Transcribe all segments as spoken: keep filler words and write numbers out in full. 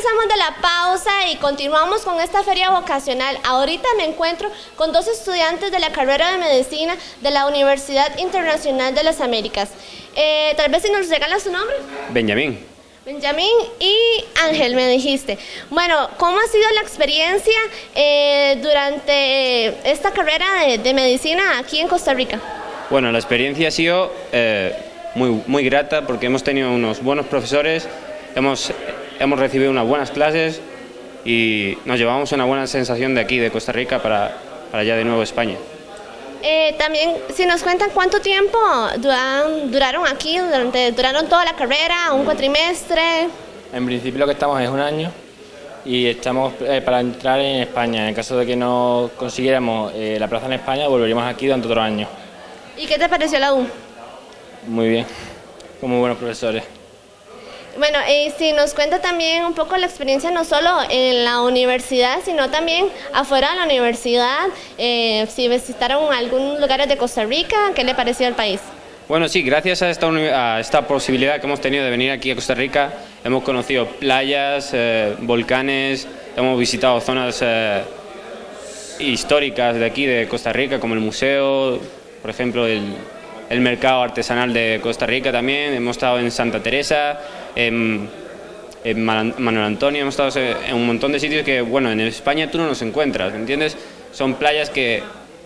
regresamos de la pausa y continuamos con esta feria vocacional. Ahorita me encuentro con dos estudiantes de la carrera de medicina de la Universidad Internacional de las Américas. Eh, tal vez si nos regalas su nombre. Benjamín. Benjamín y Ángel, me dijiste. Bueno, ¿cómo ha sido la experiencia eh, durante esta carrera de, de medicina aquí en Costa Rica? Bueno, la experiencia ha sido eh, muy, muy grata porque hemos tenido unos buenos profesores, hemos, hemos recibido unas buenas clases y nos llevamos una buena sensación de aquí, de Costa Rica, para, para allá de nuevo España. Eh, también, si nos cuentan cuánto tiempo duran, duraron aquí, durante, duraron toda la carrera, un cuatrimestre. En principio lo que estamos es un año y estamos eh, para entrar en España. En el caso de que no consiguiéramos eh, la plaza en España, volveríamos aquí durante otro año. ¿Y qué te pareció la U? Muy bien, con muy buenos profesores. Bueno, y si nos cuenta también un poco la experiencia no solo en la universidad, sino también afuera de la universidad, eh, si visitaron algunos lugares de Costa Rica, ¿qué le pareció el país? Bueno, sí, gracias a esta, a esta posibilidad que hemos tenido de venir aquí a Costa Rica, hemos conocido playas, eh, volcanes, hemos visitado zonas eh, históricas de aquí, de Costa Rica, como el museo, por ejemplo, el, el mercado artesanal de Costa Rica también, hemos estado en Santa Teresa, en, en Manuel Antonio, hemos estado en un montón de sitios que, bueno, en España tú no nos encuentras, ¿me entiendes? Son playas que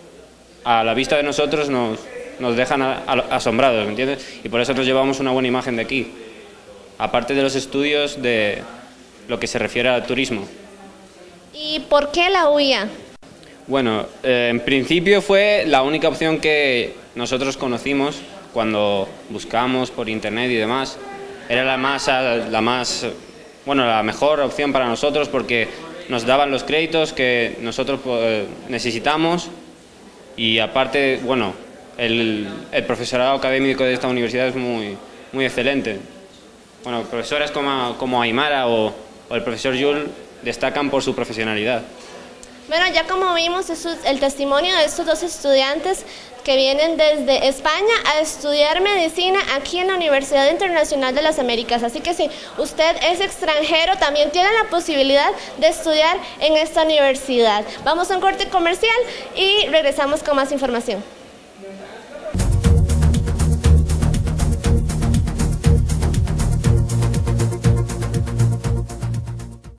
a la vista de nosotros nos, nos dejan a, a, asombrados, ¿me entiendes? Y por eso nos llevamos una buena imagen de aquí, aparte de los estudios de lo que se refiere al turismo. ¿Y por qué la U I A? Bueno, eh, en principio fue la única opción que nosotros conocimos cuando buscamos por internet y demás. Era la más, la más, bueno, la mejor opción para nosotros porque nos daban los créditos que nosotros eh, necesitamos y aparte, bueno, el, el profesorado académico de esta universidad es muy, muy excelente. Bueno, profesores como, como Aymara o, o el profesor Jules destacan por su profesionalidad. Bueno, ya como vimos eso, el testimonio de estos dos estudiantes que vienen desde España a estudiar medicina aquí en la Universidad Internacional de las Américas. Así que si usted es extranjero, también tiene la posibilidad de estudiar en esta universidad. Vamos a un corte comercial y regresamos con más información.